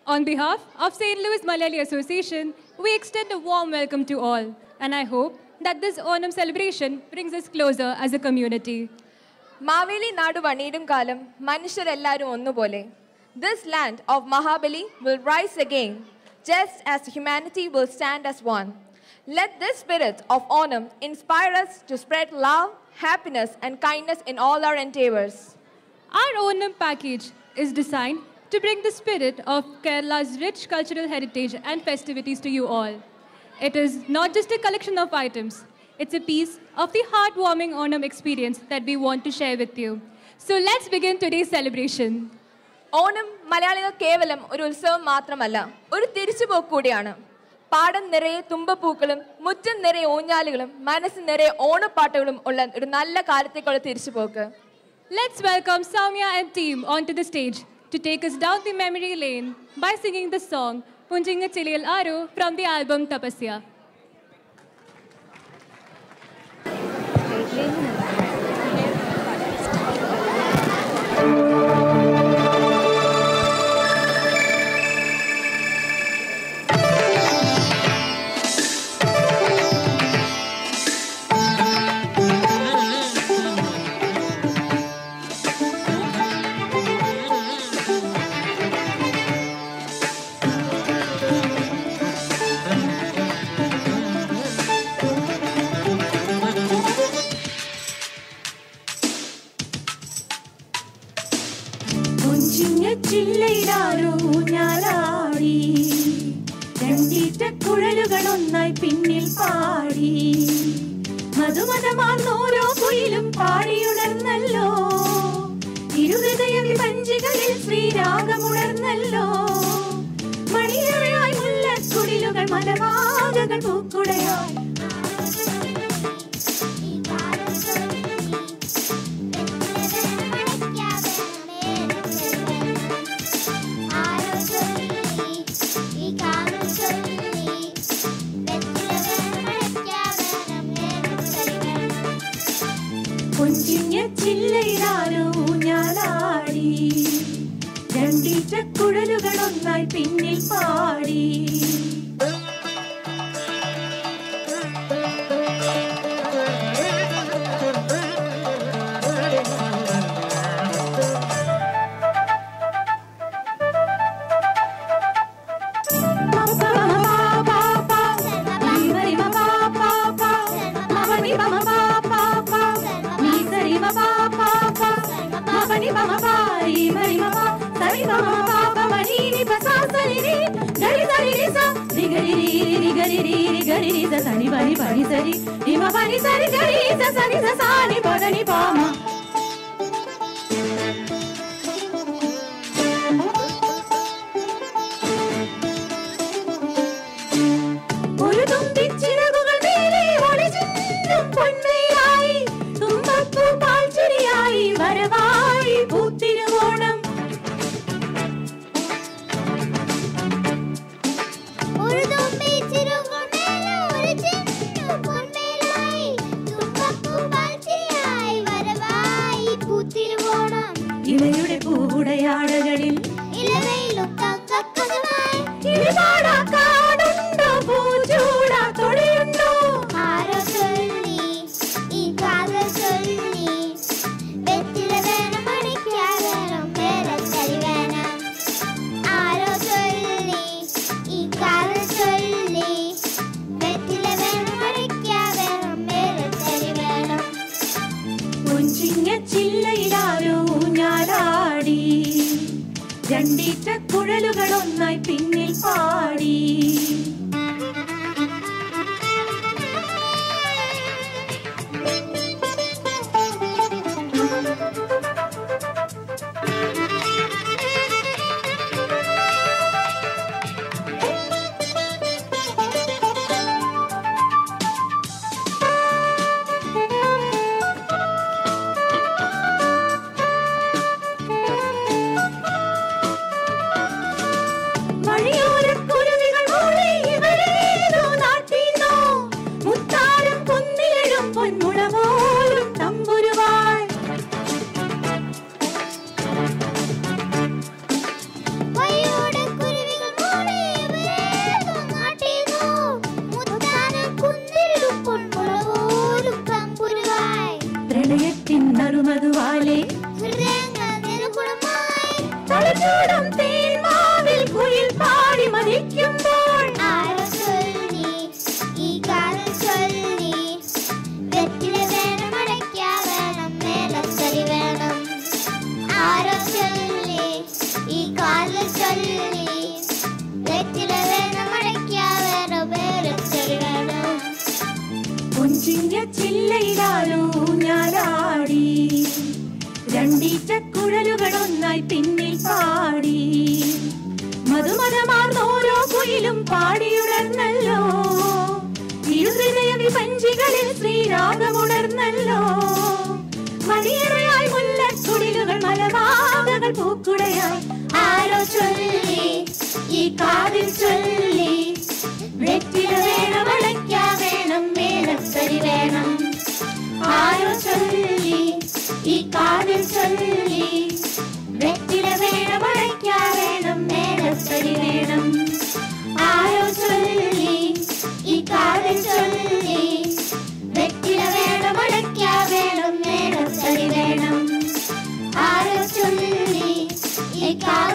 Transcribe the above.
On behalf of St. Louis Malayali Association, we extend a warm welcome to all, and I hope that this Onam celebration brings us closer as a community. Maveli Nadu Vanidum Kalam, Manisharellaru Onnupole. This land of Mahabali will rise again, just as humanity will stand as one. Let this spirit of Onam inspire us to spread love, happiness, and kindness in all our endeavors. Our Onam package is designed to bring the spirit of Kerala's rich cultural heritage and festivities to you all. It is not just a collection of items, it's a piece of the heartwarming Onam experience that we want to share with you. So let's begin today's celebration. Onam Malayaligal Kevalam ഒരു ഉത്സവം മാത്രമല്ല, ഒരു തിരിച്ചുപോക്ക് കൂടിയാണ്. പാടം നിറയെ തുമ്പപ്പൂക്കളും മുറ്റം നിറയെ ഊഞ്ഞാലുകളും മനസ്സ് നിറയെ ഓണപ്പാട്ടുകളും ഉള്ള ഒരു നല്ല കാലത്തേക്കുള്ള തിരിച്ചുപോക്ക്. Let's welcome Soumya and team onto the stage to take us down the memory lane by singing the song Punjinga Chiliyal Aru from the album Tapasya. കാലൂഞ്ഞാലാടി രണ്ടീറ്റക്കുഴലുകളൊന്നായി പിന്നിൽ പാടി മധുമതമാർന്നോരോ കുയിലും പാടിയുണർന്നല്ലോ ഇരുഹൃദയ വിപഞ്ചികളിൽ ശ്രീരാഗമുണർന്നല്ലോ മണിയറയായി മുല്ലക്കുടിലുകൾ മലമാകകൾ പൂക്കുടയായി ആരോ ചൊല്ലി ഈ കാതിൽ ചൊല്ലി വെറ്റില വേണം അടയ്ക്ക വേണം മേലത്തരി വേണം ആരോ ചൊല്ലി ഈ കാതിൽ ചൊല്ലി വെറ്റില വേണം അടയ്ക്ക വേണം മേലത്തരി വേണം ആരോ ചൊല്ലി ഈ കാതിൽ ചൊല്ലി വെറ്റില വേണം അടയ്ക്ക വേണം മേലത്തരി വേണം ആരോ ചൊല്ലി ഈ